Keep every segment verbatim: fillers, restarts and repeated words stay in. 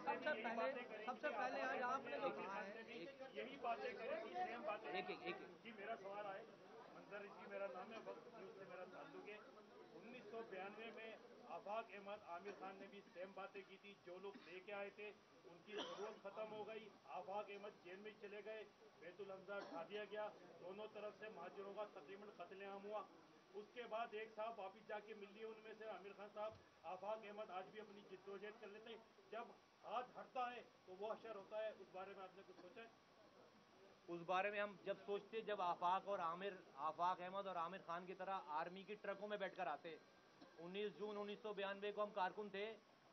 سب سے پہلے سب سے پہلے آج آپ نے جو کہا ہے یہی باتیں کریں کہ سیم باتیں ایک ایک ایک جی میرا سوال آئے منظر رشی میرا نام ہے وقت نیوز سے میرا تعلق ہے انیس سو بیانوے میں آفاق احمد عامر خان نے بھی سیم باتیں کی تھی جو لوگ لے کے آئے تھے ان کی ضرورت ختم ہو گئی آفاق احمد جیل میں چلے گئے بیت الحمزہ ڈھا دیا گیا دونوں طرف سے مہاجروں کا تقریباً قتل عام ہوا اس کے بعد ایک صاحب واپس جا کے مل لیے ان میں سے عامر خان صاحب آفاق احمد آج بھی اپنی جدوجہد کر لیتے جب ہاتھ ہٹتا ہے تو وہ اشر ہوتا ہے اس بارے میں آپ نے کچھ سوچا ہے؟ اس بارے میں ہم جب سوچتے جب آفاق اور عامر آفاق احمد اور عامر خان کی طرح آرمی کی ٹرکوں میں بیٹھ کر آتے انیس جون انیس سو بیانوے کو ہم کارکن تھے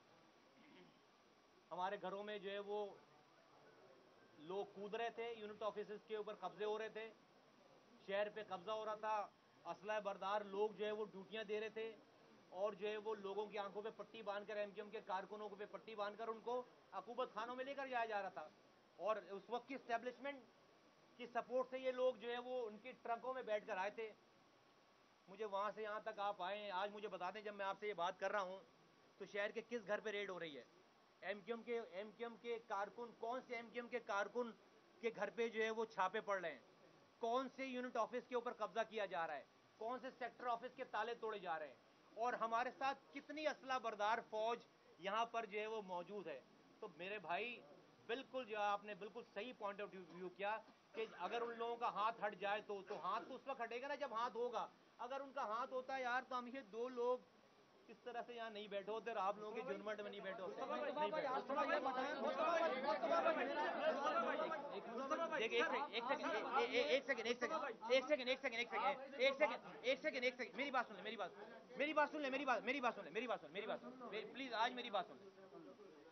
ہمارے گھروں میں جو ہے وہ لوگ کود رہے تھے یونٹ آفیسز کے اوپر قبضے ہو رہے تھے شہر پہ قبضہ ہو رہا تھا اسلحہ بردار لوگ جو ہے وہ ڈیوٹیاں دے رہے تھے اور جو ہے وہ لوگوں کی آنکھوں پہ پٹی باندھ کر ایم کیو ایم کے کارکنوں کو پہ پٹی باندھ کر ان کو عقوبت خانوں میں لے کر جایا جا رہا تھا اور اس وقت کی اسٹیبلشمنٹ کی سپورٹ سے یہ لوگ جو ہے وہ ان کی ٹرکوں میں بیٹھ کر آئے تھے مجھے وہاں سے یہاں تک آپ آئے آج مجھے بتا دیں جب میں آپ سے یہ بات کر رہا ہوں تو شہر کے کس گھر پہ ریڈ ہو رہی ہے ایم کیو ایم کے ایم کیو ایم کے کارکن کون سے ایم کیو ایم کے کارکن کے گھر پہ جو ہے وہ چھاپے پڑ رہے ہیں کون سے یونٹ آفس کے اوپر قبضہ کیا جا رہا ہے کون سے سیکٹر آفس کے تالے توڑے جا رہے ہیں اور ہمارے ساتھ کتنی اسلحہ بردار فوج یہاں پر جو ہے وہ موجود ہے تو میرے بھائی بالکل جو آپ نے بالکل صحیح پوائنٹ آف ویو کیا کہ اگر ان لوگوں کا ہاتھ ہٹ جائے تو تو ہاتھ تو اس وقت ہٹے گا نا جب ہاتھ ہوگا اگر ان کا ہاتھ ہوتا ہے یار تو ہم یہ دو لوگ اس طرح سے یہاں نہیں بیٹھے ہوتے اور آپ لوگوں کے جرمنٹ میں نہیں بیٹھے ہوتے ایک سیکنڈ ایک سیکنڈ ایک سیکنڈ ایک سیکنڈ ایک سیکنڈ ایک سیکنڈ ایک سیکنڈ ایک سیکنڈ میری بات سن لیں میری بات میری بات سن لیں میری بات میری بات سن لیں میری بات سن میری بات سن پلیز آج میری بات سن لیں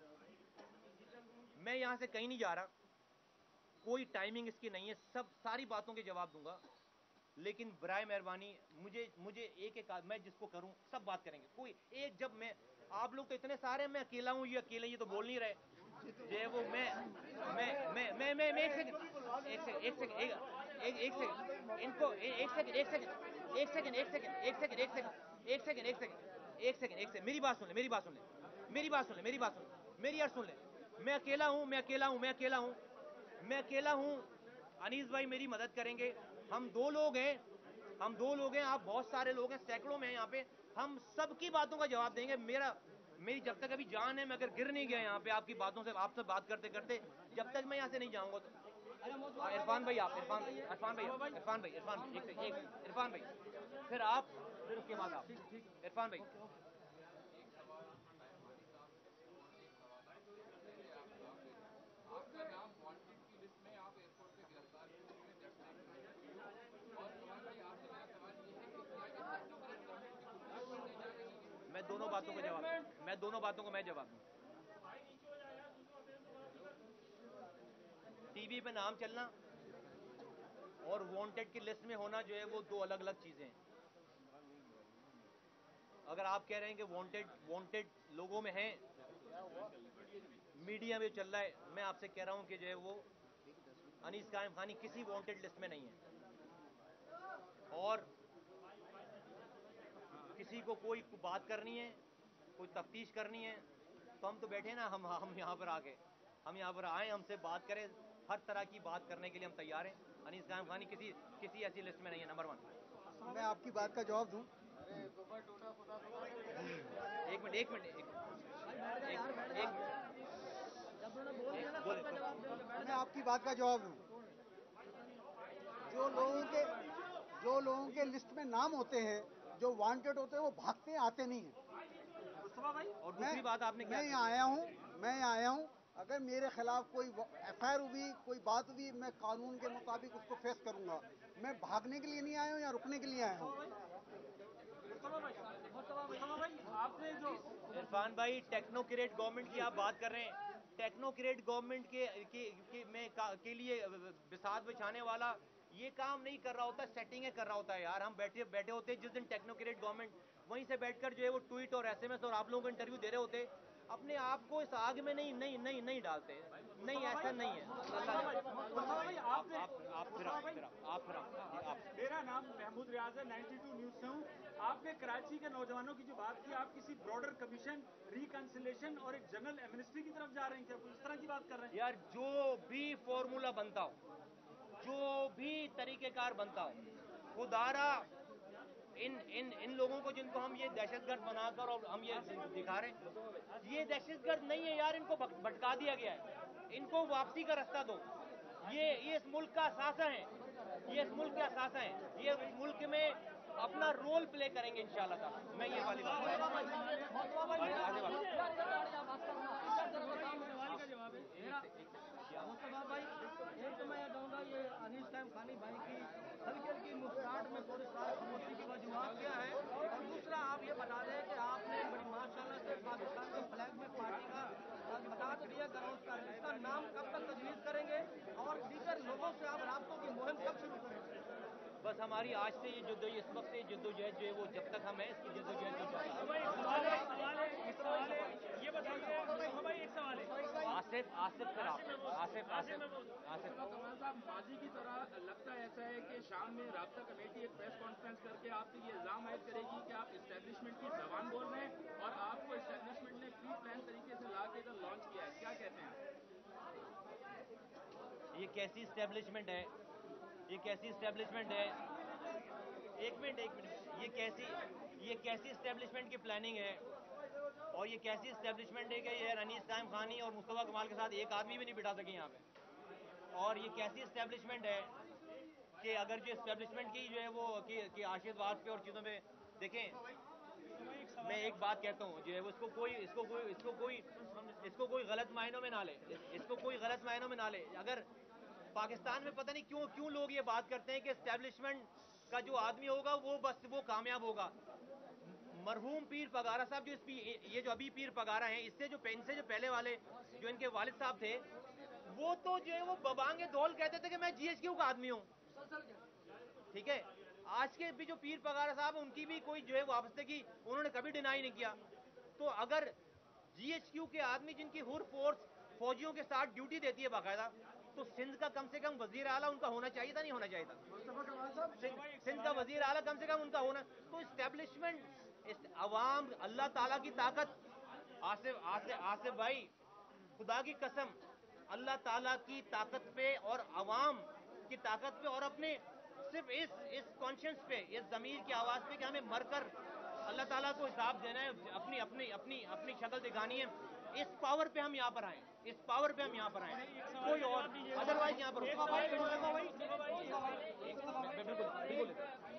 میں یہاں سے کہیں نہیں جا رہا کوئی ٹائمنگ اس کی نہیں ہے سب ساری باتوں کے جواب دوں گا لیکن برائے مہربانی مجھے مجھے ایک ایک میں جس کو کروں سب بات کریں گے کوئی ایک جب میں آپ لوگ تو اتنے سارے میں اکیلا ہوں یہ اکیلے یہ تو بول نہیں رہے جو ہے وہ میں میں میں میں ایک سیکنڈ ایک سیکنڈ ایک سیکنڈ ایک سیکنڈ ان کو ایک سیکنڈ ایک سیکنڈ ایک سیکنڈ ایک سیکنڈ ایک سیکنڈ ایک سیکنڈ ایک سیکنڈ ایک سیکنڈ ایک سیکنڈ ایک سیکنڈ میری بات سن لیں میری بات سن لیں میری بات سن لیں میری بات سن لیں میری یار سن لیں میں اکیلا ہوں میں اکیلا ہوں میں اکیلا ہوں میں اکیلا ہوں انیس بھائی میری مدد کریں گے ہم دو لوگ ہیں ہم دو لوگ ہیں آپ بہت سارے لوگ ہیں سینکڑوں میں ہیں یہاں پہ ہم سب کی باتوں کا جواب دیں گے میرا میری جب تک ابھی جان ہے میں اگر گر نہیں گیا یہاں پہ آپ کی باتوں سے آپ سے بات کرتے کرتے جب تک میں یہاں سے نہیں جاؤں گا تو عرفان بھائی آپ عرفان عرفان بھائی عرفان بھائی عرفان بھائی عرفان بھائی پھر آپ پھر اس کے بعد آپ عرفان بھائی آپ کا نام وانٹڈ کی لسٹ میں آپ ایئرپورٹ پہ گرفتار اور سوال آپ سے میرا سوال یہ ہے کہ کیا یہ ٹیکنوکریٹ گورنمنٹ کی بنیاد بننے جا رہی ہے میں دونوں باتوں کا جواب میں دونوں باتوں کو میں جواب دوں ٹی وی پہ نام چلنا اور وانٹڈ کی لسٹ میں ہونا جو ہے وہ دو الگ الگ چیزیں ہیں اگر آپ کہہ رہے ہیں کہ وانٹڈ وانٹڈ لوگوں میں ہیں میڈیا میں چل رہا ہے میں آپ سے کہہ رہا ہوں کہ جو ہے وہ انیس قائم خانی کسی وانٹڈ لسٹ میں نہیں ہے اور کسی کو کوئی بات کرنی ہے کوئی تفتیش کرنی ہے تو ہم تو بیٹھے نا ہم ہم یہاں پر آ کے ہم یہاں پر آئیں ہم سے بات کریں ہر طرح کی بات کرنے کے لیے ہم تیار ہیں انیس قائم خانی کسی کسی ایسی لسٹ میں نہیں ہے نمبر ون میں آپ کی بات کا جواب دوں ایک منٹ ایک منٹ میں آپ کی بات کا جواب دوں جو لوگوں کے جو لوگوں کے لسٹ میں نام ہوتے ہیں جو وانٹڈ ہوتے ہیں وہ بھاگتے ہیں آتے نہیں ہیں اور دوسری بات آپ نے میں یہاں آیا ہوں میں یہاں آیا ہوں اگر میرے خلاف کوئی ایف آئی آر ہوئی کوئی بات ہوئی میں قانون کے مطابق اس کو فیس کروں گا میں بھاگنے کے لیے نہیں آیا ہوں یا رکنے کے لیے آیا ہوں عرفان بھائی ٹیکنوکریٹ گورنمنٹ کی آپ بات کر رہے ہیں ٹیکنوکریٹ گورنمنٹ کے میں کے لیے بساط بچھانے والا یہ کام نہیں کر رہا ہوتا سیٹنگیں کر رہا ہوتا ہے یار ہم بیٹھے بیٹھے ہوتے ہیں جس دن ٹیکنوکریٹ گورنمنٹ وہیں سے بیٹھ کر جو ہے وہ ٹویٹ اور ایس ایم ایس اور آپ لوگوں کو انٹرویو دے رہے ہوتے अपने आप को इस आग में नहीं नहीं नहीं नहीं डालते, नहीं ऐसा नहीं है। अल्लाह ने आप आप आप फिर आप फिर आप फिर आप मेरा नाम महमूद रियाज है, बानवे न्यूज से हूँ। आपने कराची के नौजवानों की जो बात की, आप किसी ब्रॉडर कमीशन, रिकंसिलेशन और एक जनरल एमनेस्टी की तरफ जा रहे हैं क्या? कुछ इस तरह की बात कर रहे हैं यार? जो भी फॉर्मूला बनता हो, जो भी तरीकेकार बनता हो, खुदारा इन इन इन लोगों को जिनको हम ये दहशतगर्द बनाकर और हम ये दिखा रहे हैं, ये दहशतगर्द नहीं है यार, इनको भटका दिया गया है, इनको वापसी का रास्ता दो। ये ये इस मुल्क का असासा है, ये इस मुल्क का असासा है, ये इस मुल्क में अपना रोल प्ले करेंगे इंशाल्लाह ताला। मैं ये वाली बात मुस्तफा भाई, एक तो मैं ये कहूँगा, ये अनीस टाइम खानी भाई की हल्की हल्की मुस्कुराहट में पूरे सारे खामोशी की वजूहत क्या है? और दूसरा आप ये बता दें कि आपने बड़ी माशाल्लाह से पाकिस्तान के फ्लैग में पार्टी का बता तो दिया, कराउंस का इसका नाम कब तक तजवीज़ करेंगे और दीगर लोगों से आप राब्तों की मुहिम कब शुरू करेंगे? बस हमारी आज से ये जद्दो इस वक्त से जद्दोजहद जो है वो जब तक हम हैं इसकी जद्दोजहद नहीं जाएगी। ये बताइए भाई, एक सवाल है। आसिफ आसिफ फिर आप आसिफ आसिफ आसिफ कमाल साहब, माजी की तरह लगता है ऐसा है कि शाम में राब्ता कमेटी एक प्रेस कॉन्फ्रेंस करके आपसे ये इल्जाम आयद करेगी कि आप इस्टेब्लिशमेंट की जबान बोल रहे हैं और आपको इस्टेब्लिशमेंट ने प्री प्लान तरीके से ला के इधर लॉन्च किया है। क्या कहते हैं? ये कैसी इस्टेब्लिशमेंट है? ये कैसी इस्टेब्लिशमेंट है? एक मिनट एक मिनट ये कैसी ये कैसी इस्टेब्लिशमेंट की प्लानिंग है? और ये कैसी इस्टेब्लिशमेंट है कि ये अनीस टाइम खानी और मुस्तफा कमाल के साथ एक आदमी भी नहीं बिठा सके यहाँ पे? और ये कैसी इस्टेब्लिशमेंट है कि अगर जो इस्टेब्लिशमेंट की जो है वो कि, कि आशिद वास्ते और चीज़ों में देखें, मैं एक बात कहता हूँ जो है वो इसको कोई इसको कोई इसको कोई इसको कोई गलत मायनों में ना ले, इसको कोई गलत मायनों में ना ले। अगर पाकिस्तान में पता नहीं क्यों क्यों लोग ये बात करते हैं कि एस्टेब्लिशमेंट का जो आदमी होगा वो बस वो कामयाब होगा। मरहूम पीर पगारा साहब जो इस ये जो अभी पीर पगारा हैं, इससे जो इनसे जो पहले वाले जो इनके वालिद साहब थे, वो तो जो है वो बबांगे दौल कहते थे कि मैं जीएचक्यू का आदमी हूं। ठीक है, आज के भी जो पीर पगारा साहब उनकी भी कोई जो है वापसी की उन्होंने कभी डिनाई नहीं किया। तो अगर जीएचक्यू के आदमी जिनकी हुर फोर्स फौजियों के साथ ड्यूटी देती है बाकायदा, तो सिंध का कम से कम वजीर आला उनका होना चाहिए था, नहीं होना चाहिए था? सिंध का वजीर आला कम से कम उनका होना। तो इस्टेब्लिशमेंट अवाम अल्लाह ताला की ताकत, आसिफ आसिफ आसिफ भाई खुदा की कसम अल्लाह ताला की ताकत पे और अवाम की ताकत पे और अपने सिर्फ इस इस कॉन्शियंस पे, इस ज़मीर की आवाज पे कि हमें मरकर अल्लाह ताला को हिसाब देना है, अपनी अपनी अपनी अपनी शक्ल दिखानी है, इस पावर पे हम यहाँ पर आए, इस पावर पे हम यहाँ पर आए, कोई और अदरवाइज यहाँ पर बिल्कुल बिल्कुल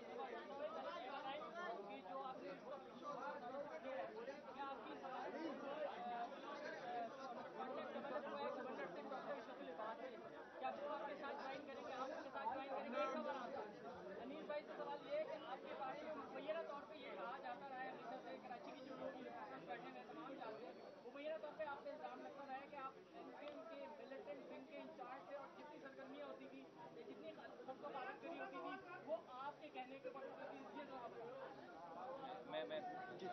अनीस भाई से सवाल ये है कि आपके बारे में मुबैना तौर पे ये कहा जाता रहा है, हमेशा से कराची की जो लोग बैठे हैं तमाम जानते हैं, मुबैना तौर पे आपसे इल्जाम लगता रहा है कि आप एनपीएम के मिलिटेंट विंग के इंचार्ज थे और जितनी सरगर्मियाँ होती थी, जितनी सबको बातचीत होती थी, वो आपके कहने के ऊपर होती थी। ये जवाब मैं मैं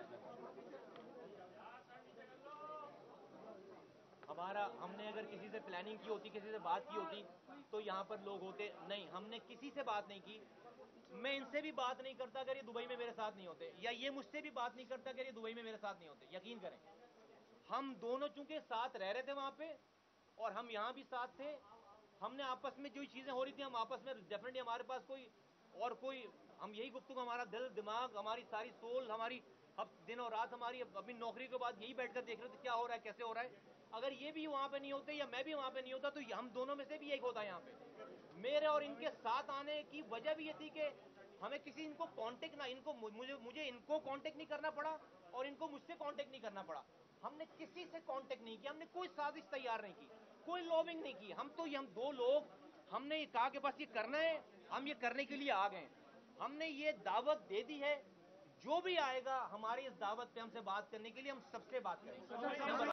हमारा हमने अगर किसी से प्लानिंग की होती, किसी से बात की होती तो यहाँ पर लोग होते नहीं। हमने किसी से बात नहीं की। मैं इनसे भी बात नहीं करता अगर ये दुबई में मेरे साथ नहीं होते, या ये मुझसे भी बात नहीं करता अगर ये दुबई में मेरे साथ नहीं होते। यकीन करें, हम दोनों चूंकि साथ रह रहे थे वहां पे और हम यहाँ भी साथ थे, हमने आपस में जो चीजें हो रही थी हम आपस में डेफिनेटली हमारे पास कोई और कोई हम यही गुफ्तगू, हमारा दिल दिमाग हमारी सारी सोल हमारी अब दिन और रात हमारी अपनी नौकरी के बाद यही बैठकर देख रहे थे क्या हो रहा है, कैसे हो रहा है। अगर ये भी वहां पे नहीं होते या मैं भी वहां पे नहीं होता तो हम दोनों में से भी एक होता। यहाँ पे मेरे और इनके साथ आने की वजह भी ये थी कि हमें किसी इनको कांटेक्ट ना इनको मुझे मुझे इनको कांटेक्ट नहीं करना पड़ा और इनको मुझसे कांटेक्ट नहीं करना पड़ा। हमने किसी से कांटेक्ट नहीं किया, हमने कोई साजिश तैयार नहीं की, कोई लॉबिंग नहीं की। हम तो ये हम दो लोग हमने ये कहा कि बस ये करना है, हम ये करने के लिए आ गए। हमने ये दावत दे दी है, जो भी आएगा हमारी इस दावत पे हमसे बात करने के लिए हम सबसे बात करेंगे।